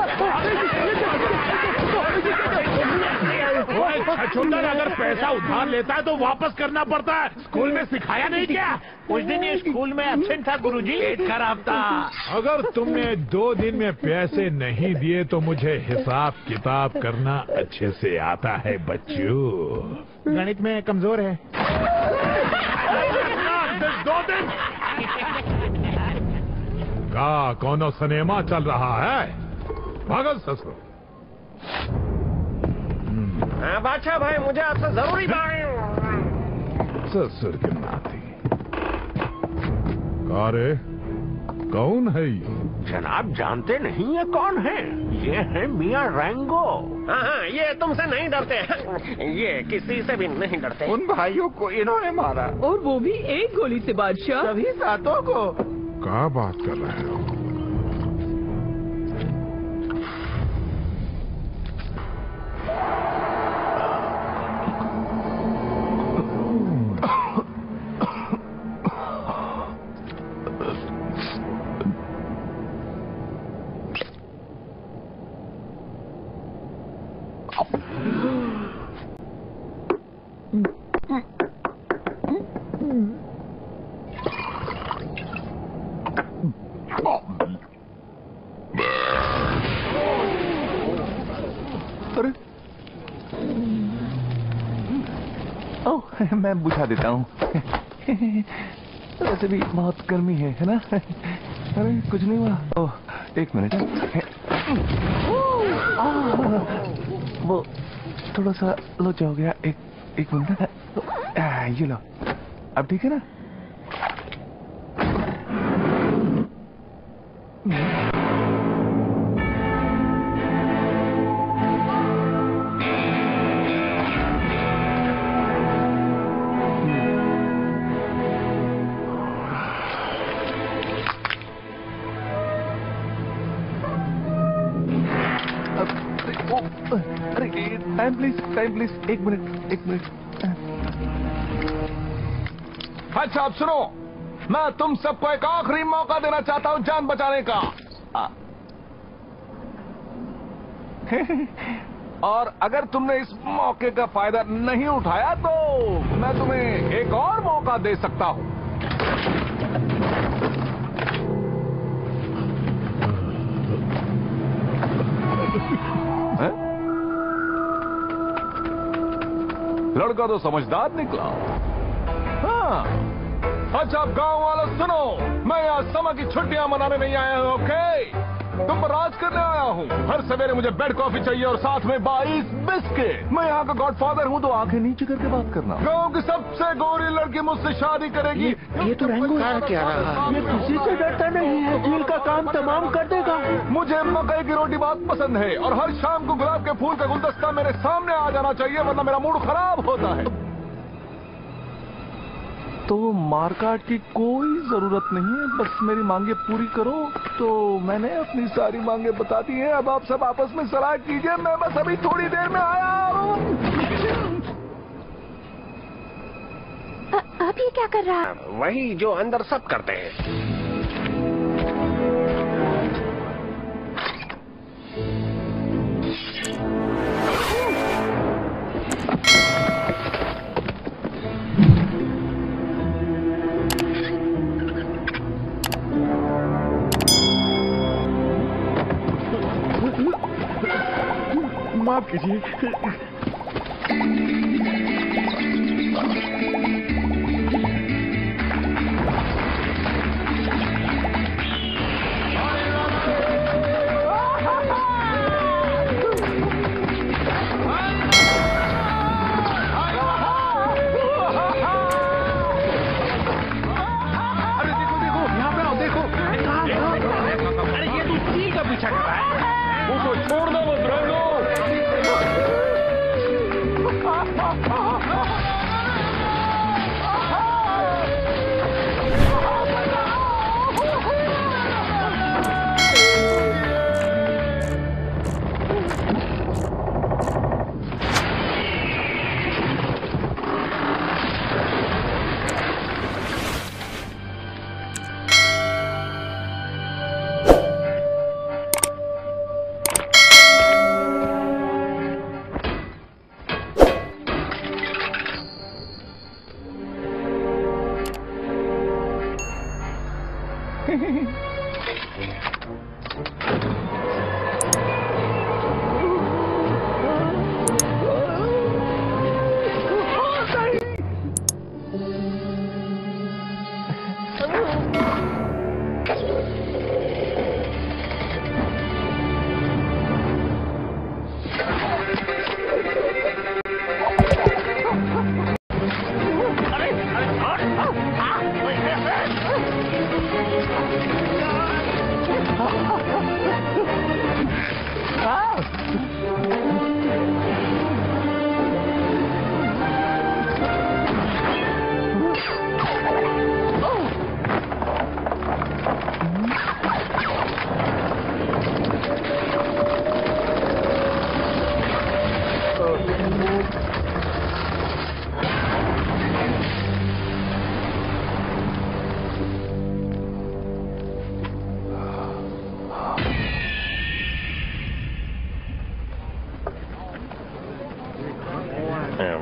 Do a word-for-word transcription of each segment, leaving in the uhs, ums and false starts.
छछूंदर, अगर पैसा उधार लेता है तो वापस करना पड़ता है। स्कूल में सिखाया नहीं क्या? उस दिन ये स्कूल में एब्सेंट था गुरुजी, पेट खराब था। अगर तुमने दो दिन में पैसे नहीं दिए तो मुझे हिसाब किताब करना अच्छे से आता है बच्चों। गणित में कमजोर है। दो दिन का कौनो सिनेमा चल रहा है? भागल ससुर। हाँ बादशाह भाई, मुझे आपसे जरूरी बात। ससुर की नाती। अरे कौन है ये? जनाब जानते नहीं ये कौन है? ये है मियाँ रैंगो। हाँ हाँ, ये तुमसे नहीं डरते। ये किसी से भी नहीं डरते। उन भाइयों को इन्होंने मारा, और वो भी एक गोली से बादशाह। सभी सातों को। क्या बात कर रहे हो? मैं बुझा देता हूँ। वैसे भी बहुत गर्मी है, है ना? अरे कुछ नहीं हुआ। ओह, एक मिनट। वो थोड़ा सा लोचा हो गया। एक एक मिनट। ये लो, अब ठीक है ना? Time please, time please. एक मिनट, एक मिनट। अच्छा अब सुनो, मैं तुम सबको एक आखिरी मौका देना चाहता हूं जान बचाने का। और अगर तुमने इस मौके का फायदा नहीं उठाया तो मैं तुम्हें एक और मौका दे सकता हूं। लड़का तो समझदार निकला। हाँ, अच्छा अब गांव वालों सुनो, मैं यहाँ समर की छुट्टियां मनाने नहीं आया हूँ, ओके? तुम पर राज करने आया हूँ। हर सवेरे मुझे बेड कॉफी चाहिए और साथ में बाईस बिस्किट। मैं यहाँ का गॉडफादर हूँ, तो आंखें नीचे करके बात करना। गांव की सबसे गोरी लड़की मुझसे शादी करेगी। ये, ये तो रैंगो है क्या रहा? ये किसी से डरता नहीं है, दिल का काम तमाम कर देगा। मुझे मकई की रोटी बहुत पसंद है और हर शाम को गुलाब के फूल का गुलदस्ता मेरे सामने आ जाना चाहिए, वरना मेरा मूड खराब होता है। तो मारकाट की कोई जरूरत नहीं है, बस मेरी मांगे पूरी करो। तो मैंने अपनी सारी मांगे बता दी हैं। अब आप सब आपस में सलाह कीजिए, मैं बस अभी थोड़ी देर में आया हूँ। अब ये क्या कर रहा है? वही जो अंदर सब करते हैं। माफ कीजिए। अरे देखो देखो, यहाँ पे आओ, देखो। अरे ये तो उसी का पीछा कर रहा है। उसको छोड़ दो मत रंगो।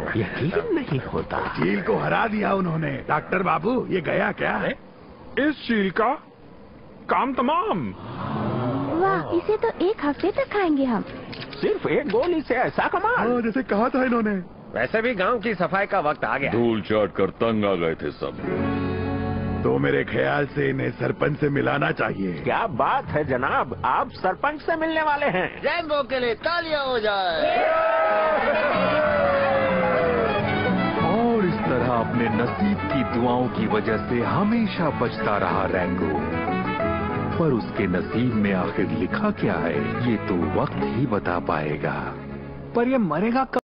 यकीन नहीं होता। चील को हरा दिया उन्होंने। डॉक्टर बाबू ये गया क्या? इस चील का काम तमाम। वाह, इसे तो एक हफ्ते तक खाएंगे हम। सिर्फ एक गोली से ऐसा कमाल? हाँ, जैसे कहा था इन्होंने। वैसे भी गांव की सफाई का वक्त आ गया। धूल चाट कर तंग आ गए थे सब। तो मेरे ख्याल से इन्हें सरपंच से मिलाना चाहिए। क्या बात है जनाब, आप सरपंच से मिलने वाले हैं। रैम्बो के लिए तालियां हो जाए। और इस तरह अपने नसीब की दुआओं की वजह से हमेशा बचता रहा रैंगो। पर उसके नसीब में आखिर लिखा क्या है, ये तो वक्त ही बता पाएगा। पर ये मरेगा कब?